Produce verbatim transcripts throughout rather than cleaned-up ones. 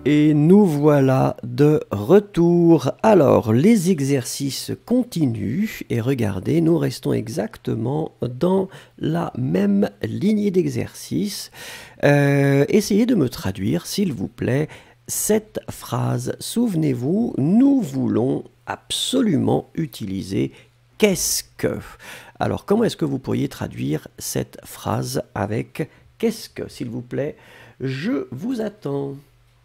Et nous voilà de retour. Alors, les exercices continuent et regardez, nous restons exactement dans la même lignée d'exercices. Euh, essayez de me traduire, s'il vous plaît, cette phrase. Souvenez-vous, nous voulons absolument utiliser « qu'est-ce que ». Alors, comment est-ce que vous pourriez traduire cette phrase avec « qu'est-ce que », s'il vous plaît? Je vous attends.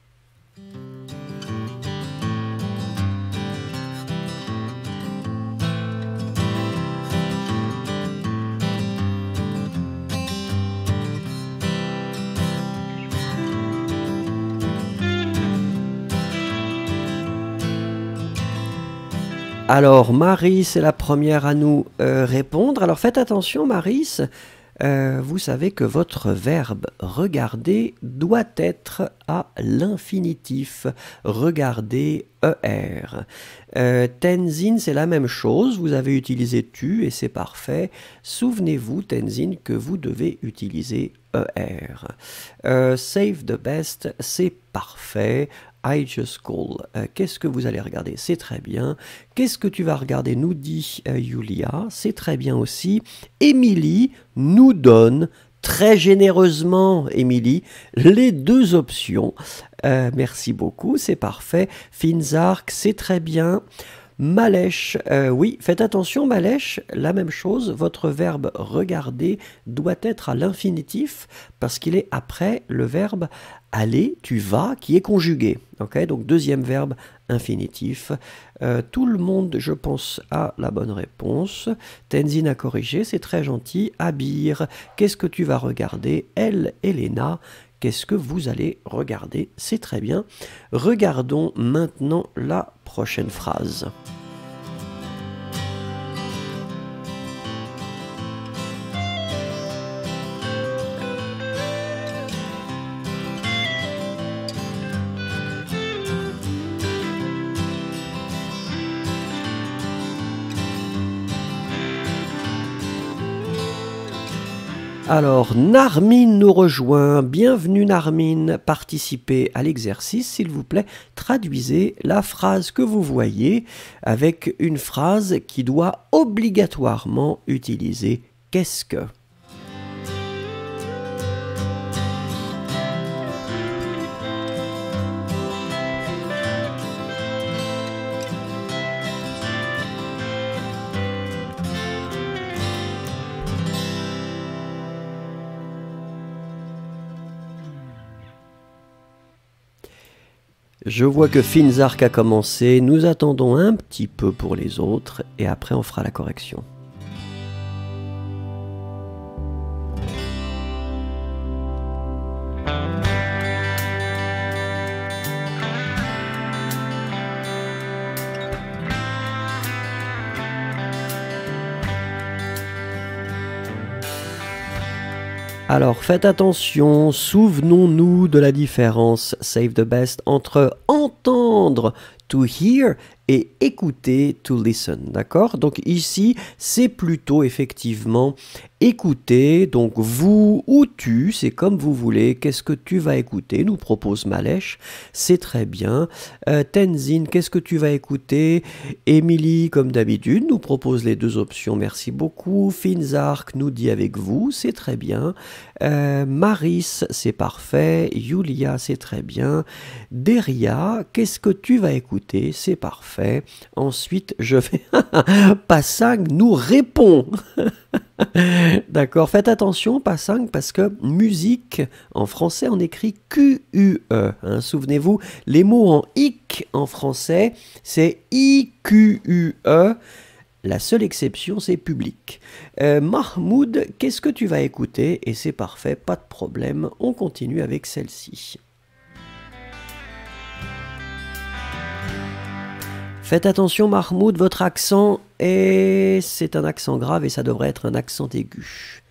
Alors, Marie, c'est la première à nous euh, répondre. Alors, faites attention, Marie, euh, vous savez que votre verbe « regarder » doit être à l'infinitif. Regarder, E R. Euh, Tenzin, c'est la même chose. Vous avez utilisé « tu » et c'est parfait. Souvenez-vous, Tenzin, que vous devez utiliser E R. Euh, save the best, c'est parfait. I just call. Euh, Qu'est-ce que vous allez regarder? C'est très bien. Qu'est-ce que tu vas regarder? Nous dit euh, Yulia. C'est très bien aussi. Émilie nous donne très généreusement, Émilie, les deux options. Euh, merci beaucoup, c'est parfait. Finzark, c'est très bien. Malèche, euh, oui, faites attention, Malèche, la même chose, votre verbe regarder doit être à l'infinitif parce qu'il est après le verbe aller, tu vas, qui est conjugué. Okay, donc deuxième verbe infinitif. Euh, tout le monde, je pense, a la bonne réponse. Tenzin a corrigé, c'est très gentil. Abir, qu'est-ce que tu vas regarder? Elle, Elena, qu'est-ce que vous allez regarder? C'est très bien. Regardons maintenant la prochaine phrase. Alors, Narmine nous rejoint. Bienvenue Narmine. Participez à l'exercice, s'il vous plaît. Traduisez la phrase que vous voyez avec une phrase qui doit obligatoirement utiliser « qu'est-ce que ». Je vois que Finzark a commencé, nous attendons un petit peu pour les autres et après on fera la correction. Alors faites attention, souvenons-nous de la différence, save the best, entre entendre, to hear, et écouter, to listen, d'accord? Donc ici, c'est plutôt effectivement écouter, donc vous ou tu, c'est comme vous voulez, qu'est-ce que tu vas écouter, nous propose Malèche, c'est très bien. Euh, Tenzin, qu'est-ce que tu vas écouter? Émilie, comme d'habitude, nous propose les deux options, merci beaucoup. Finzark nous dit avec vous, c'est très bien. Euh, Maris, c'est parfait. Yulia, c'est très bien. Deria, qu'est-ce que tu vas écouter? C'est parfait. Ensuite, je vais... Passang nous répond. D'accord, faites attention, Passang, parce que musique, en français, on écrit Q U E. Hein, souvenez-vous, les mots en ic en français, c'est I Q U E. La seule exception, c'est public. Euh, Mahmoud, qu'est-ce que tu vas écouter? Et c'est parfait, pas de problème. On continue avec celle-ci. Faites attention, Mahmoud, votre accent est... c'est un accent grave et ça devrait être un accent aigu.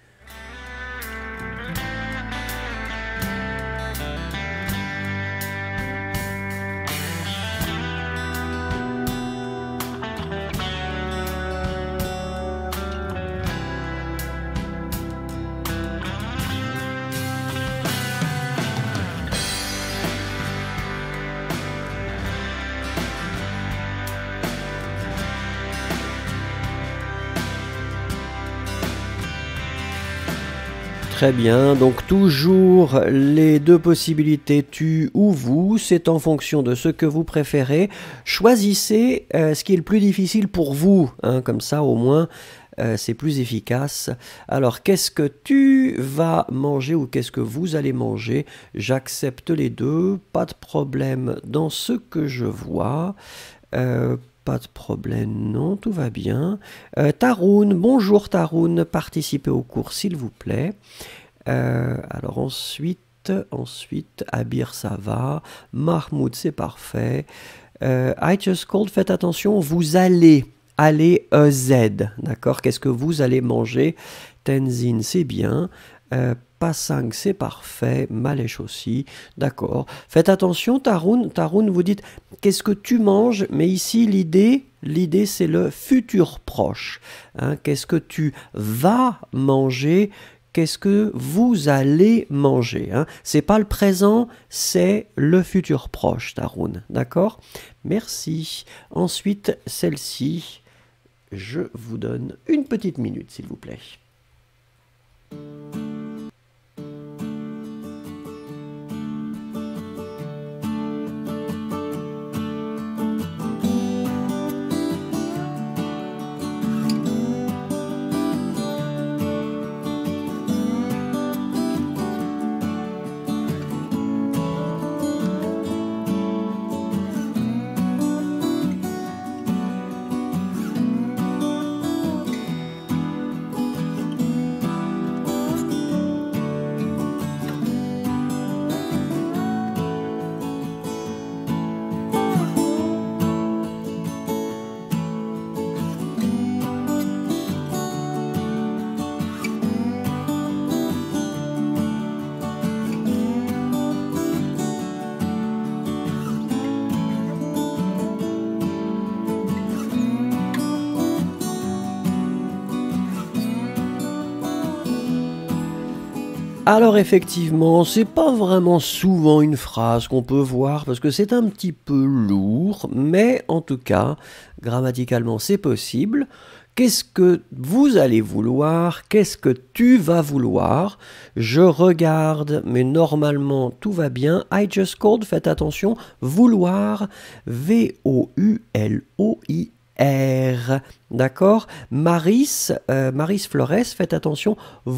Très bien, donc toujours les deux possibilités tu ou vous, c'est en fonction de ce que vous préférez. Choisissez euh, ce qui est le plus difficile pour vous, hein, comme ça au moins euh, c'est plus efficace. Alors qu'est-ce que tu vas manger ou qu'est-ce que vous allez manger? J'accepte les deux, pas de problème dans ce que je vois. Euh, Pas de problème, non, tout va bien. Euh, Taroun, bonjour Taroun, participez au cours s'il vous plaît. Euh, alors ensuite, ensuite, Abir ça va, Mahmoud c'est parfait. Euh, I just called, faites attention, vous allez, allez E Z, d'accord? Qu'est-ce que vous allez manger? Tenzin c'est bien. Euh, Passang, c'est parfait. Malèche aussi. D'accord. Faites attention, Taroun. Taroun, vous dites qu'est-ce que tu manges? Mais ici, l'idée, l'idée, c'est le futur proche. Hein, qu'est-ce que tu vas manger? Qu'est-ce que vous allez manger? Hein? C'est pas le présent, c'est le futur proche, Taroun. D'accord? Merci. Ensuite, celle-ci, je vous donne une petite minute, s'il vous plaît. Alors effectivement, c'est pas vraiment souvent une phrase qu'on peut voir parce que c'est un petit peu lourd, mais en tout cas, grammaticalement c'est possible. Qu'est-ce que vous allez vouloir? Qu'est-ce que tu vas vouloir? Je regarde, mais normalement tout va bien. I just called, faites attention, vouloir, V O U L O I R. D'accord? Maris, euh, Maris Flores, faites attention,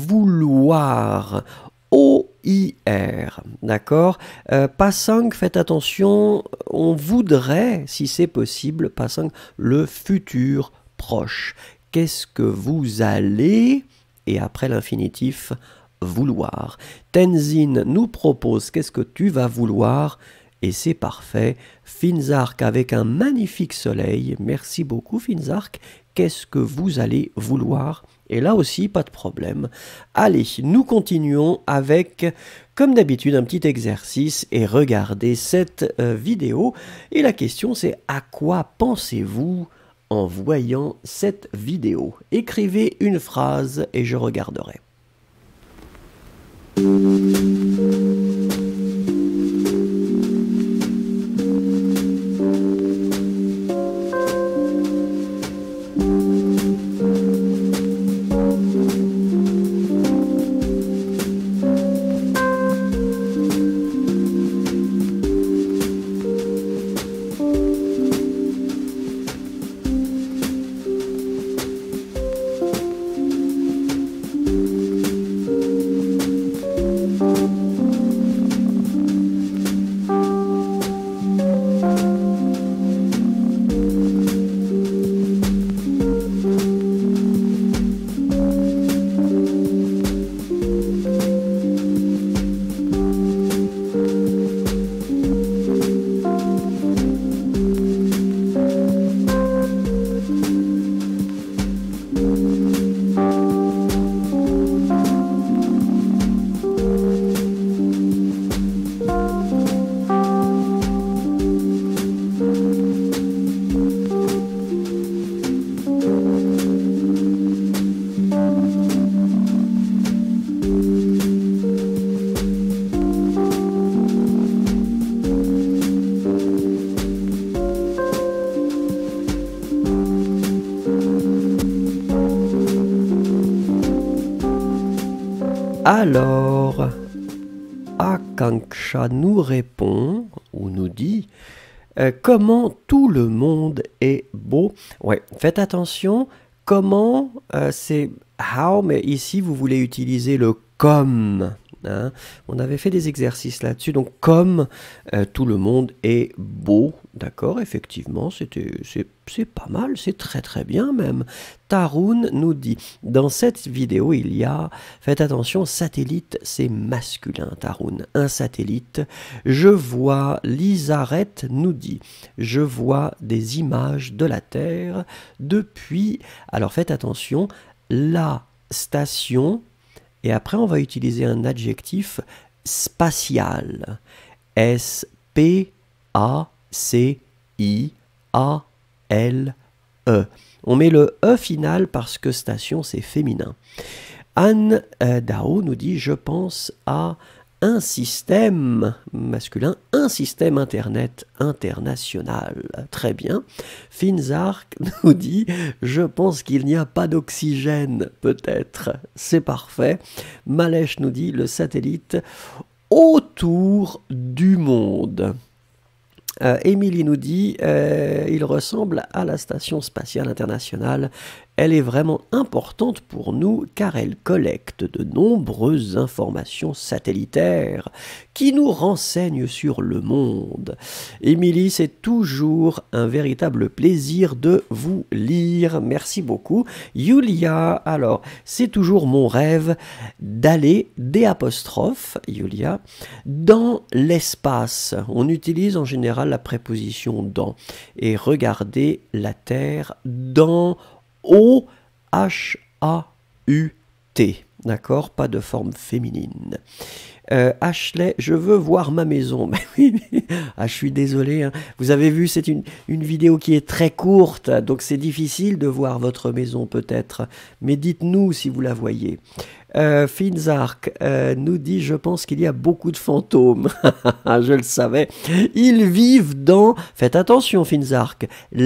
vouloir. O I R. D'accord? euh, Passang, faites attention, on voudrait, si c'est possible, Passang, le futur proche. Qu'est-ce que vous allez? Et après l'infinitif, vouloir. Tenzin nous propose qu'est-ce que tu vas vouloir? Et c'est parfait. Finzark avec un magnifique soleil. Merci beaucoup Finzark. Qu'est-ce que vous allez vouloir? Et là aussi, pas de problème. Allez, nous continuons avec, comme d'habitude, un petit exercice et regardez cette euh, vidéo. Et la question c'est, à quoi pensez-vous en voyant cette vidéo? Écrivez une phrase et je regarderai. Alors, Akanksha nous répond, ou nous dit, euh, comment tout le monde est beau. Ouais, faites attention, comment, euh, c'est how, mais ici vous voulez utiliser le comme. Hein. On avait fait des exercices là-dessus, donc comme euh, tout le monde est beau, d'accord, effectivement, c'était, c'est, c'est pas mal, c'est très très bien même. Tarun nous dit, dans cette vidéo il y a, faites attention, satellite c'est masculin, Tarun, un satellite. Je vois, Lisaret nous dit, je vois des images de la Terre depuis, alors faites attention, la station. Et après, on va utiliser un adjectif spatial. S P A C I A L E. On met le E final parce que station, c'est féminin. Anne euh, Dao nous dit, je pense à un système masculin, un système Internet international. Très bien. Finzark nous dit, je pense qu'il n'y a pas d'oxygène, peut-être. C'est parfait. Malèche nous dit, le satellite autour du monde. Euh, Émilie nous dit, euh, il ressemble à la Station spatiale internationale. Elle est vraiment importante pour nous car elle collecte de nombreuses informations satellitaires qui nous renseignent sur le monde. Émilie, c'est toujours un véritable plaisir de vous lire. Merci beaucoup. Yulia, alors, c'est toujours mon rêve d'aller, des apostrophes, Yulia, dans l'espace. On utilise en général la préposition dans et regarder la Terre dans O H A U T, d'accord, pas de forme féminine. Euh, Ashley, je veux voir ma maison. Mais oui, ah, je suis désolé. Hein. Vous avez vu, c'est une, une vidéo qui est très courte, donc c'est difficile de voir votre maison peut-être. Mais dites-nous si vous la voyez. Euh, Finzark euh, nous dit, je pense qu'il y a beaucoup de fantômes. Je le savais. Ils vivent dans, faites attention Finzark,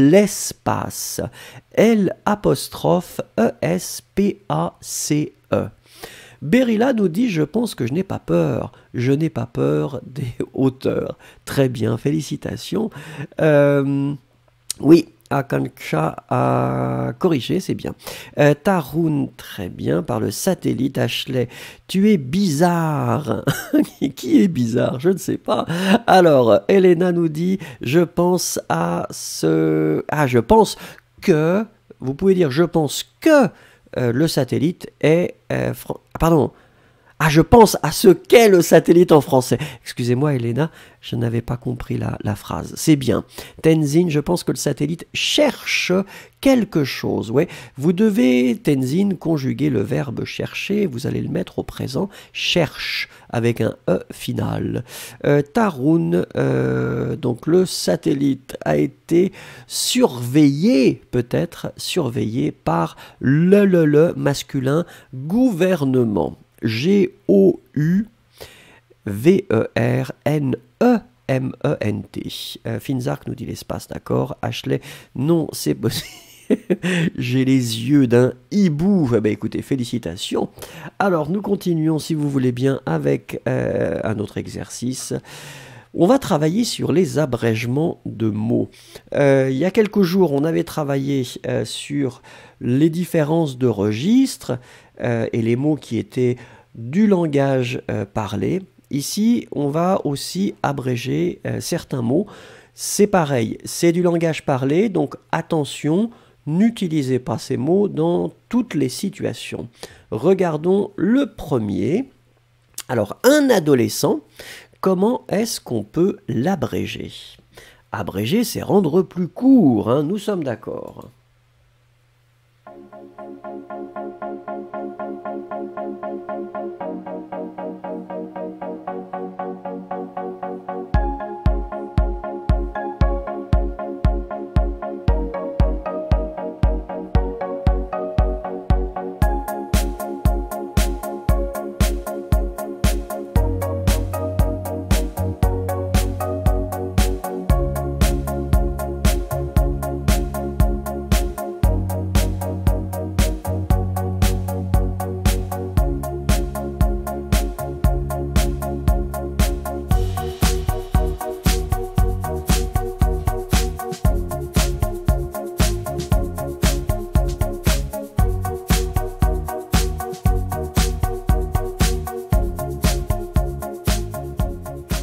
l'espace. L apostrophe E S P A C E. Berilla nous dit, je pense que je n'ai pas peur. Je n'ai pas peur des hauteurs. Très bien, félicitations. Euh, oui. Akanksha a corrigé, c'est bien. Euh, Tarun, très bien, par le satellite. Ashley, tu es bizarre. Qui est bizarre? Je ne sais pas. Alors, Elena nous dit, je pense à ce... Ah, je pense que... Vous pouvez dire, je pense que euh, le satellite est... Euh, fran... Pardon. Ah, je pense à ce qu'est le satellite en français. Excusez-moi, Elena, je n'avais pas compris la, la phrase. C'est bien. Tenzin, je pense que le satellite cherche quelque chose. Ouais. Vous devez, Tenzin, conjuguer le verbe chercher. Vous allez le mettre au présent. Cherche, avec un E final. Euh, Tarun, euh, donc le satellite a été surveillé, peut-être, surveillé par le, le, le masculin gouvernement. G O U V E R N E M E N T. Euh, Finzark nous dit l'espace, d'accord. Ashley, non, c'est possible. J'ai les yeux d'un hibou. Eh bien, écoutez, félicitations. Alors, nous continuons, si vous voulez bien, avec euh, un autre exercice. On va travailler sur les abrègements de mots. Euh, il y a quelques jours, on avait travaillé euh, sur les différences de registres euh, et les mots qui étaient du langage euh, parlé. Ici, on va aussi abréger euh, certains mots. C'est pareil, c'est du langage parlé, donc attention, n'utilisez pas ces mots dans toutes les situations. Regardons le premier. Alors, un adolescent, comment est-ce qu'on peut l'abréger? Abréger, c'est rendre plus court, hein, nous sommes d'accord.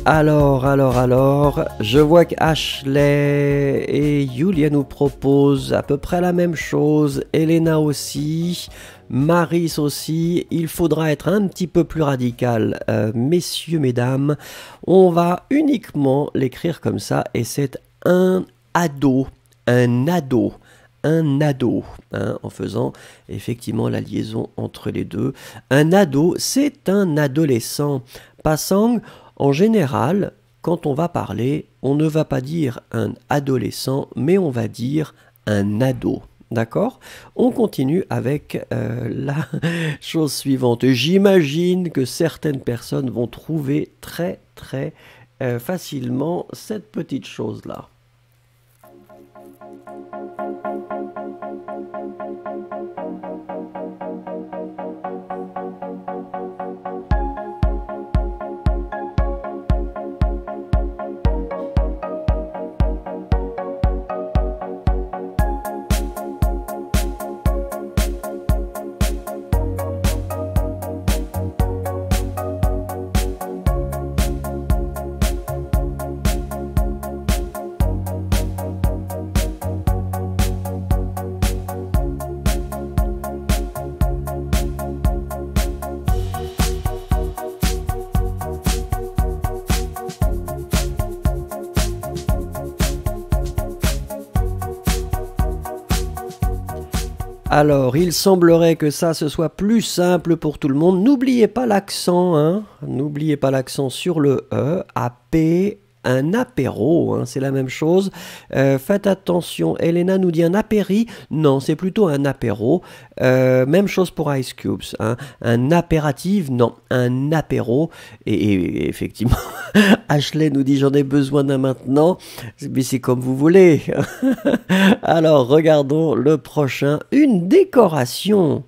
Alors, alors, alors, je vois qu'Ashley et Julia nous proposent à peu près la même chose, Elena aussi, Maris aussi. Il faudra être un petit peu plus radical, euh, messieurs, mesdames. On va uniquement l'écrire comme ça, et c'est un ado, un ado. Un ado, hein, en faisant effectivement la liaison entre les deux. Un ado, c'est un adolescent. Passant, en général, quand on va parler, on ne va pas dire un adolescent, mais on va dire un ado. D'accord? On continue avec euh, la chose suivante. J'imagine que certaines personnes vont trouver très très euh, facilement cette petite chose-là. Alors, il semblerait que ça, ce soit plus simple pour tout le monde. N'oubliez pas l'accent, hein. N'oubliez pas l'accent sur le E, A P, un apéro, hein, c'est la même chose. Euh, faites attention, Elena nous dit un apéri. Non, c'est plutôt un apéro. Euh, même chose pour Ice Cubes. Hein. Un apéritif, non, un apéro. Et, et effectivement, Ashley nous dit j'en ai besoin d'un maintenant. Mais c'est comme vous voulez. Alors, regardons le prochain. Une décoration.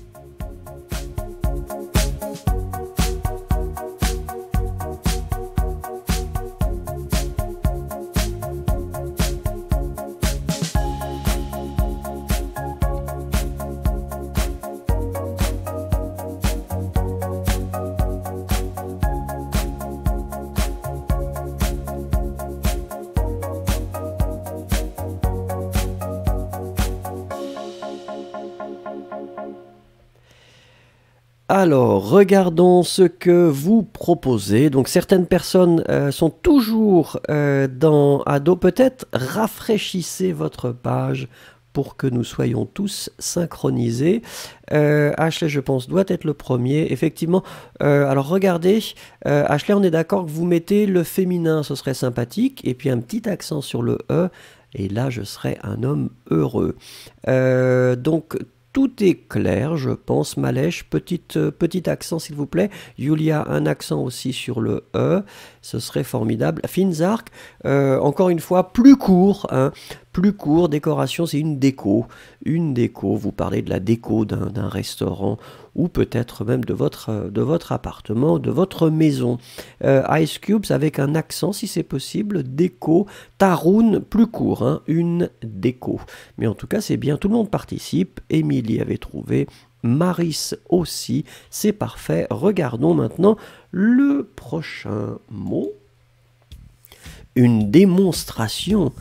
Alors, regardons ce que vous proposez. Donc, certaines personnes euh, sont toujours euh, dans Ado. Peut-être rafraîchissez votre page pour que nous soyons tous synchronisés. Euh, Ashley, je pense, doit être le premier. Effectivement, euh, alors regardez, euh, Ashley, on est d'accord que vous mettez le féminin, ce serait sympathique, et puis un petit accent sur le E, et là, je serais un homme heureux. Euh, donc, tout est clair, je pense. Malèche, petite, euh, petit accent s'il vous plaît. Julia, un accent aussi sur le E, ce serait formidable. Finzark, euh, encore une fois, plus court, hein, plus court. Décoration, c'est une déco, une déco. Vous parlez de la déco d'un restaurant ou peut-être même de votre, de votre appartement, de votre maison. Euh, Ice Cubes avec un accent si c'est possible. Déco. Taroun, plus court, hein, une déco. Mais en tout cas, c'est bien, tout le monde participe. Émilie avait trouvé, Maris aussi, c'est parfait. Regardons maintenant le prochain mot. Une démonstration.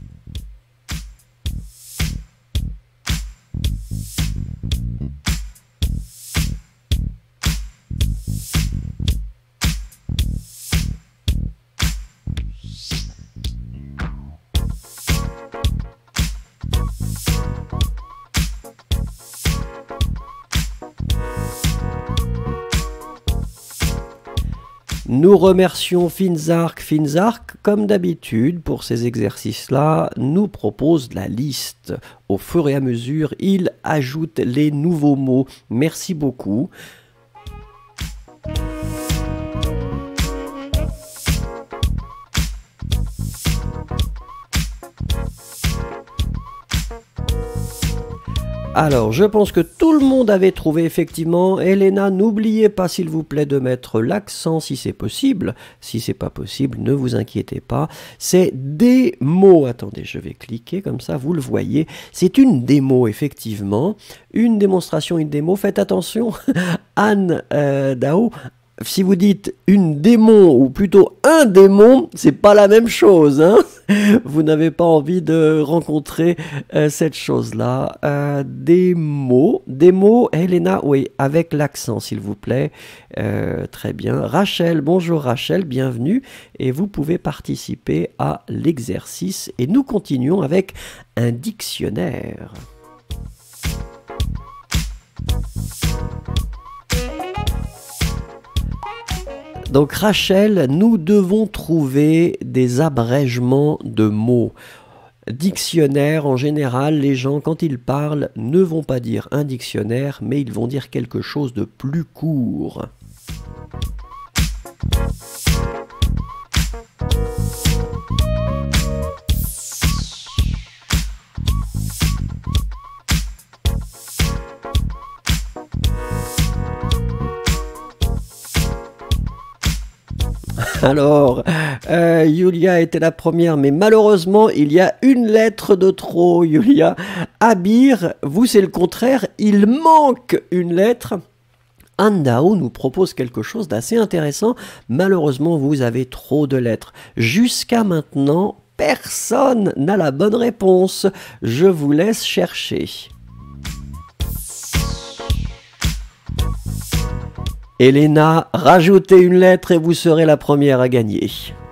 Nous remercions Finzark. Finzark, comme d'habitude, pour ces exercices-là, nous propose la liste. Au fur et à mesure, il ajoute les nouveaux mots. Merci beaucoup. Alors, je pense que tout le monde avait trouvé effectivement. Elena, n'oubliez pas s'il vous plaît de mettre l'accent si c'est possible. Si c'est pas possible, ne vous inquiétez pas. C'est des mots. Attendez, je vais cliquer comme ça, vous le voyez. C'est une démo, effectivement. Une démonstration, une démo. Faites attention, Anne euh, Dao. si vous dites une démon ou plutôt un démon, c'est pas la même chose, hein. Vous n'avez pas envie de rencontrer euh, cette chose-là. Euh, des mots, des mots, Helena, oui, avec l'accent, s'il vous plaît. Euh, très bien. Rachel, bonjour Rachel, bienvenue. Et vous pouvez participer à l'exercice. Et nous continuons avec un dictionnaire. Donc Rachel, nous devons trouver des abrègements de mots. Dictionnaire, en général, les gens, quand ils parlent, ne vont pas dire un dictionnaire, mais ils vont dire quelque chose de plus court. Alors, euh, Yulia était la première, mais malheureusement, il y a une lettre de trop, Yulia. Abir, vous, c'est le contraire, il manque une lettre. Andao nous propose quelque chose d'assez intéressant. Malheureusement, vous avez trop de lettres. Jusqu'à maintenant, personne n'a la bonne réponse. Je vous laisse chercher. Helena, rajoutez une lettre et vous serez la première à gagner.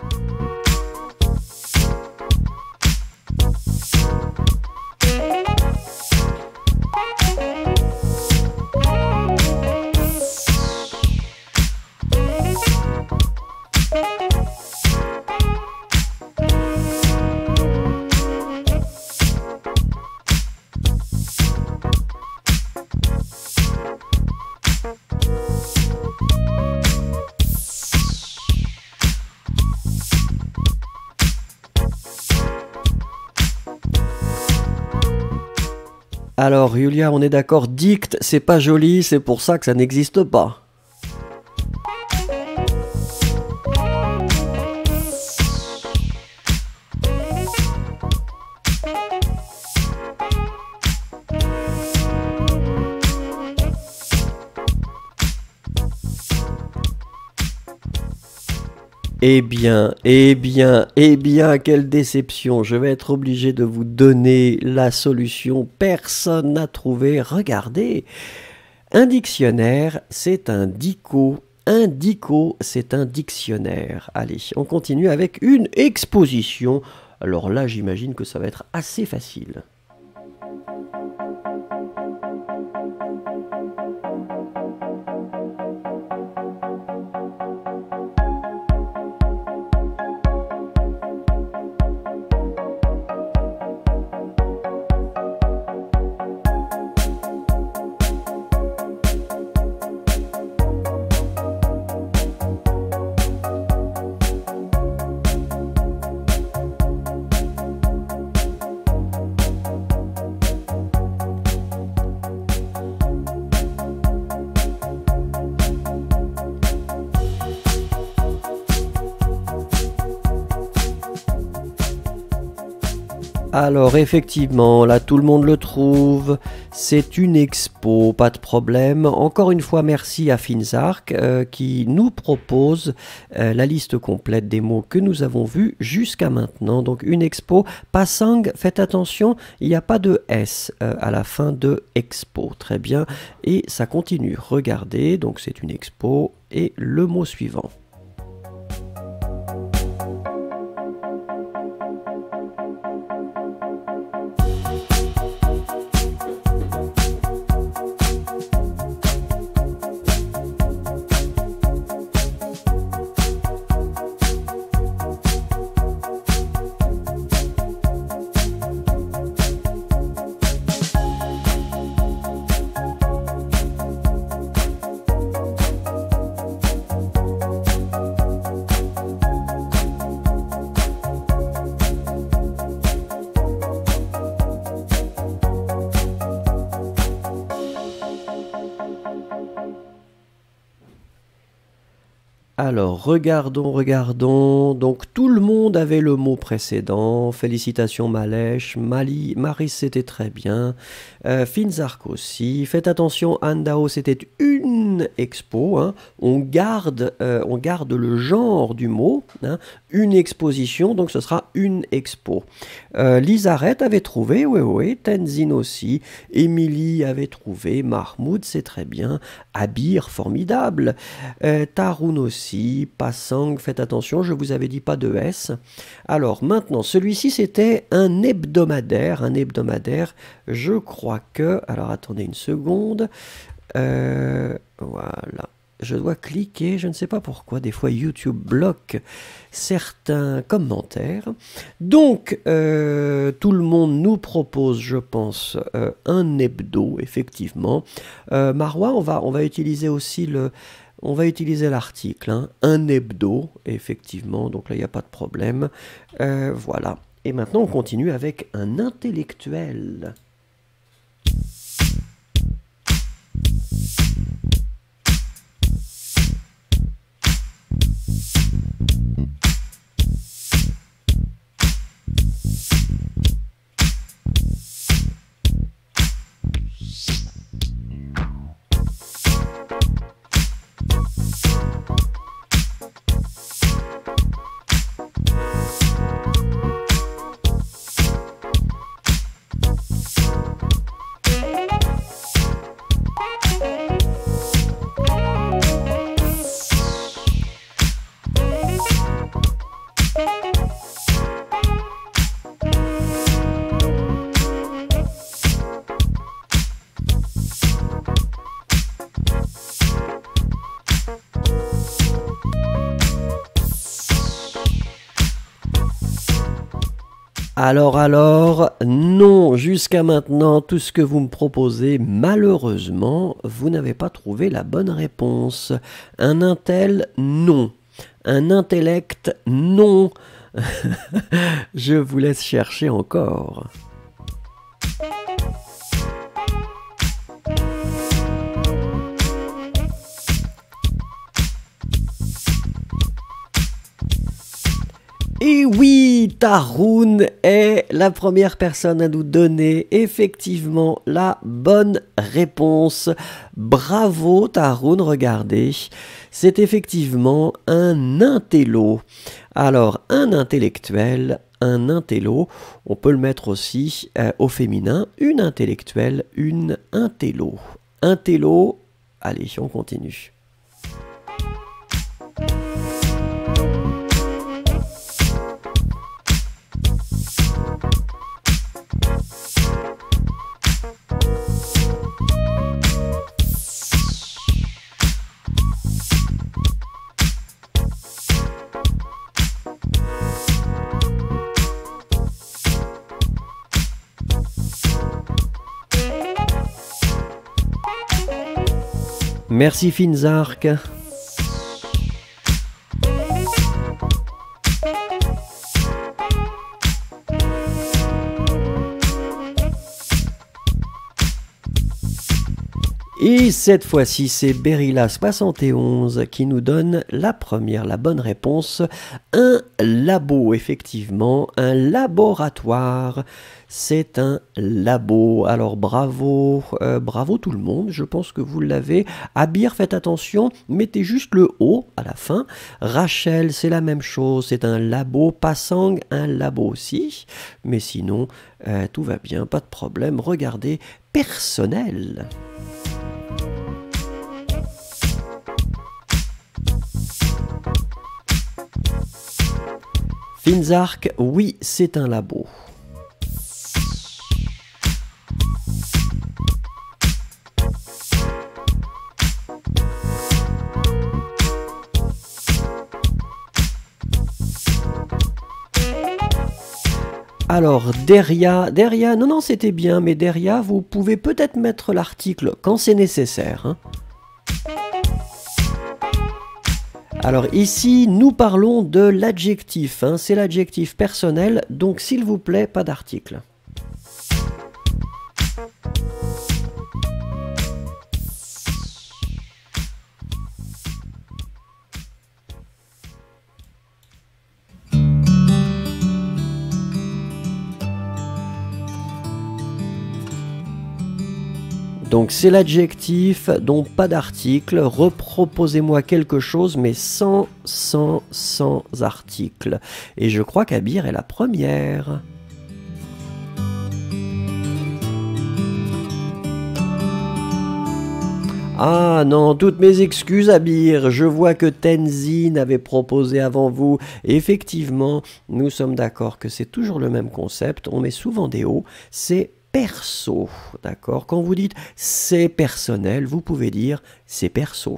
Alors, Yulia, on est d'accord, dicte, c'est pas joli, c'est pour ça que ça n'existe pas. Eh bien, eh bien, eh bien, quelle déception. Je vais être obligé de vous donner la solution. Personne n'a trouvé. Regardez, un dictionnaire, c'est un dico. Un dico, c'est un dictionnaire. Allez, on continue avec une exposition. Alors là, j'imagine que ça va être assez facile. Alors effectivement, là tout le monde le trouve, c'est une expo, pas de problème. Encore une fois, merci à Finzark euh, qui nous propose euh, la liste complète des mots que nous avons vus jusqu'à maintenant. Donc une expo, Pasang, faites attention, il n'y a pas de S euh, à la fin de expo, très bien. Et ça continue, regardez, donc c'est une expo et le mot suivant. Alors, regardons, regardons. Donc, tout le monde avait le mot précédent. Félicitations, Malèche. Mali, Maris, c'était très bien. Euh, Finzark aussi. Faites attention, Andao, c'était une expo. Hein. On, garde, euh, on garde le genre du mot. Hein. Une exposition, donc ce sera une expo. Euh, Lisaret avait trouvé, oui, oui. Tenzin aussi. Émilie avait trouvé. Mahmoud, c'est très bien. Abir, formidable. Euh, Taroun aussi. Passang, faites attention, je vous avais dit pas de S. Alors maintenant, celui-ci c'était un hebdomadaire, un hebdomadaire, je crois que, alors attendez une seconde, euh, voilà, je dois cliquer, je ne sais pas pourquoi, des fois YouTube bloque certains commentaires. Donc, euh, tout le monde nous propose, je pense, euh, un hebdo, effectivement. Euh, Marois, on va, on va utiliser aussi le... On va utiliser l'article, hein, un hebdo, effectivement, donc là il n'y a pas de problème. Euh, voilà. Et maintenant on continue avec un intellectuel. Alors, alors, non, jusqu'à maintenant, tout ce que vous me proposez, malheureusement, vous n'avez pas trouvé la bonne réponse. Un intel, non. Un intellect, non. Je vous laisse chercher encore. Et oui, Taroun est la première personne à nous donner effectivement la bonne réponse. Bravo Taroun, regardez, c'est effectivement un intello. Alors, un intellectuel, un intello, on peut le mettre aussi euh, au féminin, une intellectuelle, une intello. Intello, allez, on continue. Merci Finzark. Et cette fois-ci, c'est Berilla soixante et onze qui nous donne la première, la bonne réponse. Un labo, effectivement, un laboratoire. C'est un labo. Alors bravo, euh, bravo tout le monde, je pense que vous l'avez. Abir, faites attention, mettez juste le O à la fin. Rachel, c'est la même chose, c'est un labo. Passang, un labo aussi. Mais sinon, euh, tout va bien, pas de problème. Regardez, personnel. Finzark, oui, c'est un labo. Alors, Deria, Deria, non, non, c'était bien, mais Deria, vous pouvez peut-être mettre l'article quand c'est nécessaire. Hein. Alors ici, nous parlons de l'adjectif, hein, c'est l'adjectif personnel, donc s'il vous plaît, pas d'article. Donc c'est l'adjectif, donc pas d'article. Reproposez-moi quelque chose, mais sans, sans, sans article. Et je crois qu'Abir est la première. Ah non, toutes mes excuses, Abir. Je vois que Tenzin avait proposé avant vous. Et effectivement, nous sommes d'accord que c'est toujours le même concept. On met souvent des O. C'est perso, d'accord? Quand vous dites c'est personnel, vous pouvez dire c'est perso.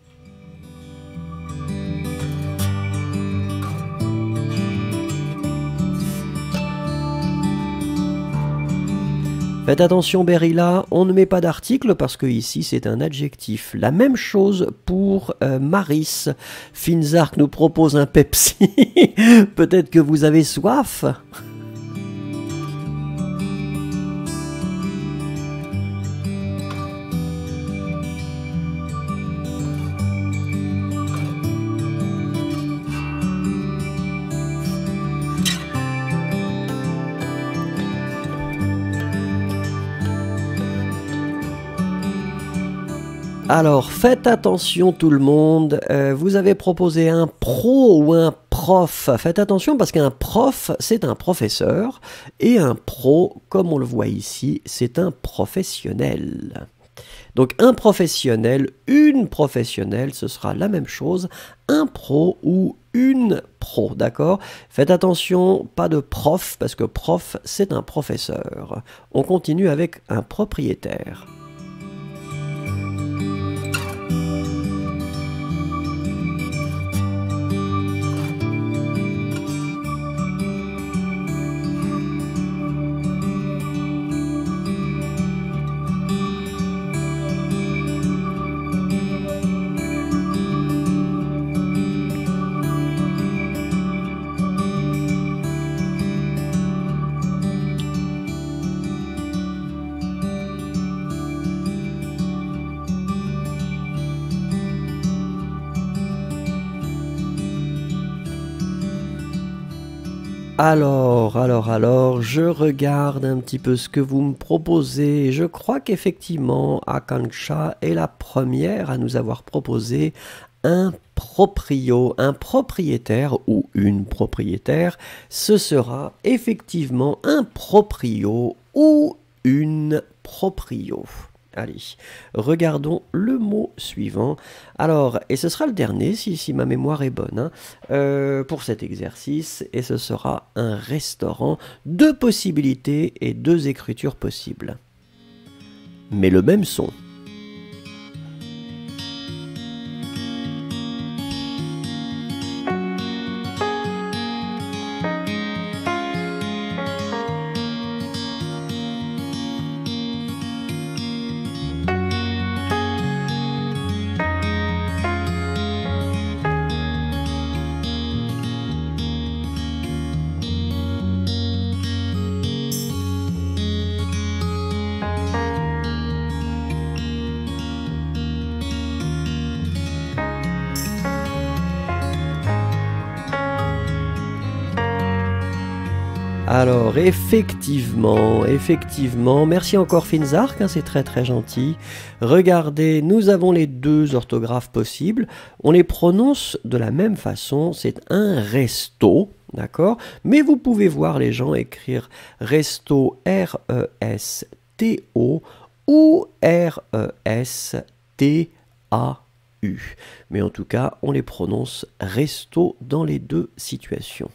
Faites attention Berilla, on ne met pas d'article parce que ici c'est un adjectif. La même chose pour euh, Maris. Finzark nous propose un Pepsi. Peut-être que vous avez soif. Alors, faites attention tout le monde, euh, vous avez proposé un pro ou un prof. Faites attention parce qu'un prof, c'est un professeur, et un pro, comme on le voit ici, c'est un professionnel. Donc un professionnel, une professionnelle, ce sera la même chose, un pro ou une pro, d'accord? Faites attention, pas de prof, parce que prof, c'est un professeur. On continue avec un propriétaire. Alors, alors, alors, je regarde un petit peu ce que vous me proposez. Je crois qu'effectivement, Akanksha est la première à nous avoir proposé un proprio, un propriétaire ou une propriétaire. Ce sera effectivement un proprio ou une proprio. Allez, regardons le mot suivant. Alors, et ce sera le dernier, si, si ma mémoire est bonne, hein, euh, pour cet exercice, et ce sera un restaurant. Deux possibilités et deux écritures possibles. Mais le même son. Alors, effectivement, effectivement, merci encore Finzark, hein, c'est très très gentil. Regardez, nous avons les deux orthographes possibles, on les prononce de la même façon, c'est un resto, d'accord? Mais vous pouvez voir les gens écrire resto, R E S T O, ou R E S T A U. Mais en tout cas, on les prononce resto dans les deux situations.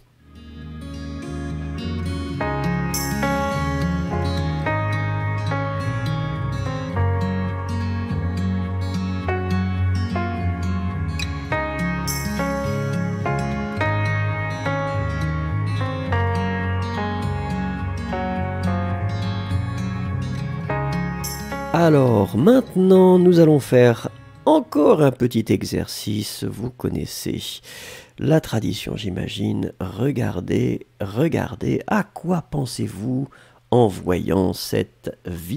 Alors, maintenant, nous allons faire encore un petit exercice. Vous connaissez la tradition, j'imagine. Regardez, regardez, à quoi pensez-vous en voyant cette vidéo ?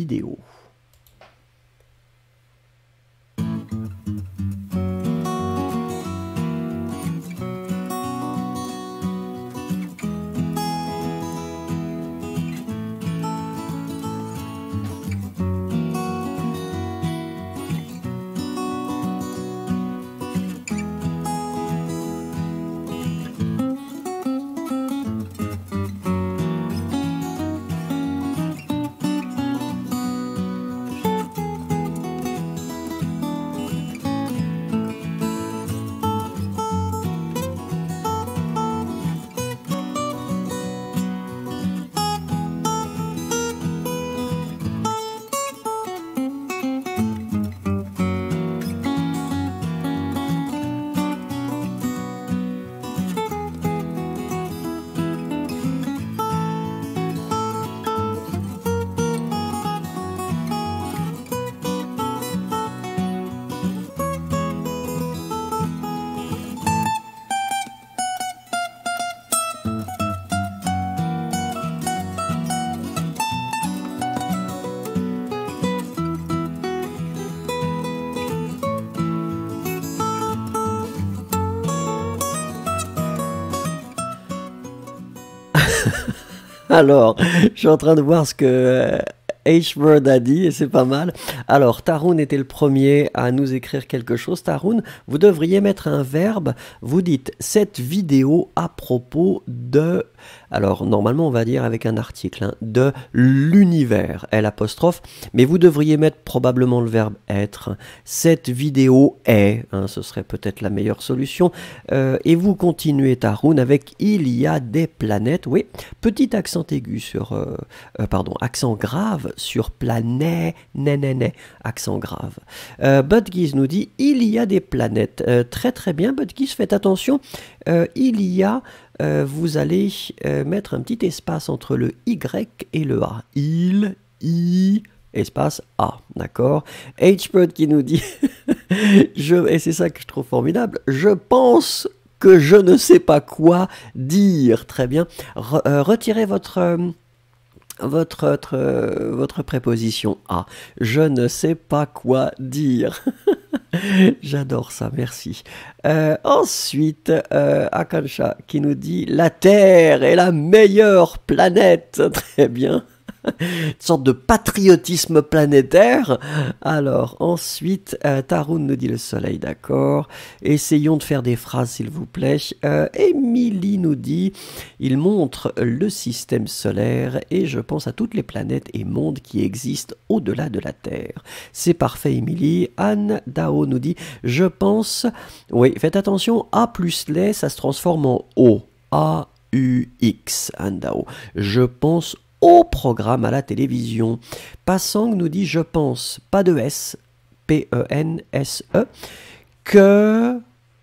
Alors, je suis en train de voir ce que euh, H-Word a dit et c'est pas mal. Alors, Tarun était le premier à nous écrire quelque chose. Tarun, vous devriez mettre un verbe. Vous dites cette vidéo à propos de... Alors, normalement, on va dire avec un article, hein, de l'univers, L apostrophe, mais vous devriez mettre probablement le verbe être. Cette vidéo est, hein, ce serait peut-être la meilleure solution. Euh, et vous continuez, Tarun, avec il y a des planètes. Oui, petit accent aigu sur, euh, euh, pardon, accent grave sur planète, né, né, né, accent grave. Euh, Budgies nous dit il y a des planètes. Euh, très très bien, Budgies, faites attention. Euh, il y a Euh, vous allez euh, mettre un petit espace entre le Y et le A. Il, I, espace A, d'accord. H-Bird qui nous dit, je, et c'est ça que je trouve formidable, je pense que je ne sais pas quoi dire. Très bien. Re, euh, retirez votre... Euh, Votre, votre, euh, votre préposition A. Je ne sais pas quoi dire. J'adore ça, merci. Euh, ensuite, euh, Akansha qui nous dit « La Terre est la meilleure planète ». Très bien. Une sorte de patriotisme planétaire. Alors, ensuite, euh, Tarun nous dit le soleil, d'accord. Essayons de faire des phrases, s'il vous plaît. Euh, Émilie nous dit, il montre le système solaire et je pense à toutes les planètes et mondes qui existent au-delà de la Terre. C'est parfait, Émilie. Anne Dao nous dit, je pense... Oui, faites attention, A plus les, ça se transforme en O. A U X, Anne Dao. Je pense au programme à la télévision. Passang nous dit, je pense, pas de S, P E N S E, que...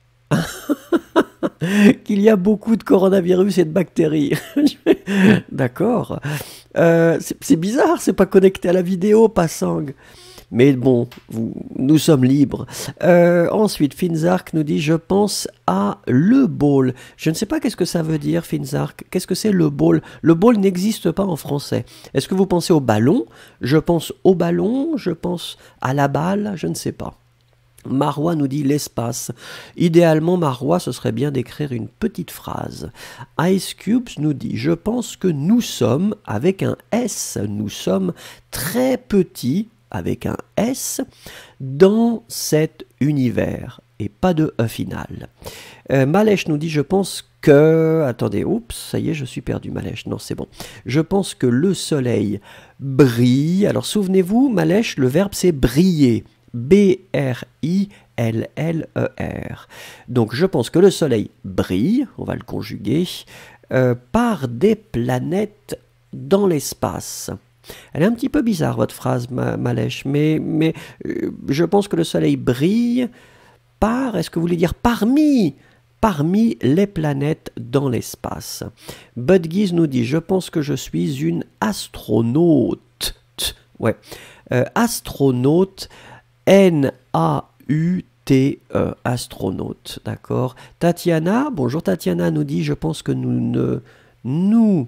qu'il y a beaucoup de coronavirus et de bactéries. D'accord. Euh, c'est bizarre, c'est pas connecté à la vidéo, Passang. Mais bon, vous, nous sommes libres. Euh, ensuite, Finzark nous dit, je pense à le ball. Je ne sais pas qu'est-ce que ça veut dire, Finzark. Qu'est-ce que c'est le ball? Le ball n'existe pas en français. Est-ce que vous pensez au ballon? Je pense au ballon, je pense à la balle, je ne sais pas. Marois nous dit l'espace. Idéalement, Marois, ce serait bien d'écrire une petite phrase. Ice Cubes nous dit, je pense que nous sommes, avec un S, nous sommes très petits, avec un S, dans cet univers, et pas de E final. Euh, Malèche nous dit, je pense que... Attendez, oups, ça y est, je suis perdu, Malèche. Non, c'est bon. Je pense que le soleil brille. Alors, souvenez-vous, Malèche, le verbe, c'est briller. B R I L L E R. Donc, je pense que le soleil brille, on va le conjuguer, euh, par des planètes dans l'espace. Elle est un petit peu bizarre, votre phrase, ma, Malèche, mais, mais euh, je pense que le soleil brille par, est-ce que vous voulez dire parmi, parmi les planètes dans l'espace. Budgies nous dit, je pense que je suis une astronaute. Ouais, euh, astronaute, N A U T E, astronaute, d'accord. Tatiana, bonjour Tatiana, nous dit, je pense que nous ne... Nous...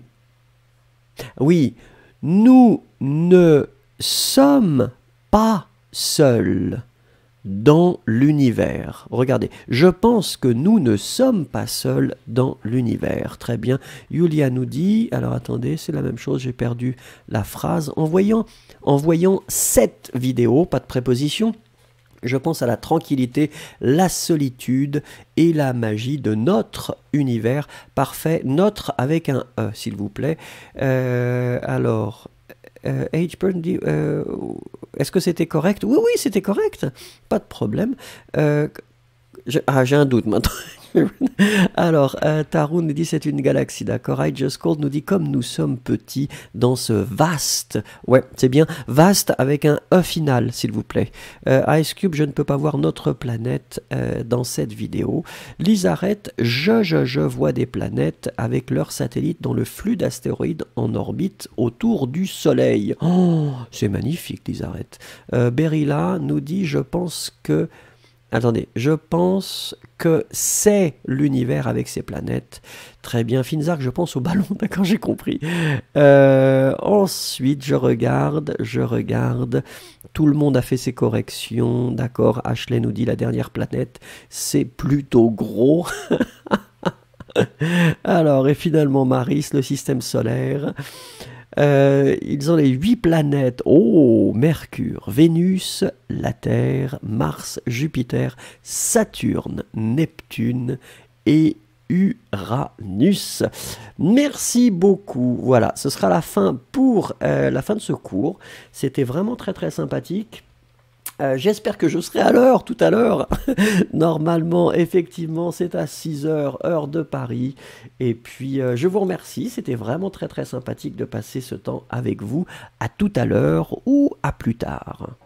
Oui, nous ne sommes pas seuls dans l'univers. Regardez, je pense que nous ne sommes pas seuls dans l'univers. Très bien. Yulia nous dit, alors attendez, c'est la même chose, j'ai perdu la phrase. En voyant, en voyant cette vidéo, pas de préposition, je pense à la tranquillité, la solitude et la magie de notre univers. Parfait, notre avec un E, s'il vous plaît. Euh, alors, euh, H-Burn dit, euh, est-ce que c'était correct? Oui, oui, c'était correct, pas de problème. Euh, je, ah, j'ai un doute maintenant. Alors, euh, Tarun nous dit c'est une galaxie, d'accord. I Just Called nous dit comme nous sommes petits dans ce vaste, ouais, c'est bien, vaste avec un E final, s'il vous plaît. Euh, Ice Cube, je ne peux pas voir notre planète euh, dans cette vidéo. Lizarette, je, je, je vois des planètes avec leurs satellites dans le flux d'astéroïdes en orbite autour du Soleil. Oh, c'est magnifique, Lizarette. Euh, Berilla nous dit, je pense que Attendez, je pense que c'est l'univers avec ses planètes. Très bien, Finzark, je pense au ballon, d'accord, j'ai compris. Euh, ensuite, je regarde, je regarde. Tout le monde a fait ses corrections, d'accord. Ashley nous dit la dernière planète, c'est plutôt gros. Alors, et finalement, Maris, le système solaire. Euh, ils ont les huit planètes. Oh, Mercure, Vénus, la Terre, Mars, Jupiter, Saturne, Neptune et Uranus. Merci beaucoup. Voilà, ce sera la fin pour euh, la fin de ce cours. C'était vraiment très très sympathique. Euh, J'espère que je serai à l'heure tout à l'heure. Normalement, effectivement, c'est à six heures, heure de Paris. Et puis, euh, je vous remercie. C'était vraiment très très sympathique de passer ce temps avec vous. À tout à l'heure ou à plus tard.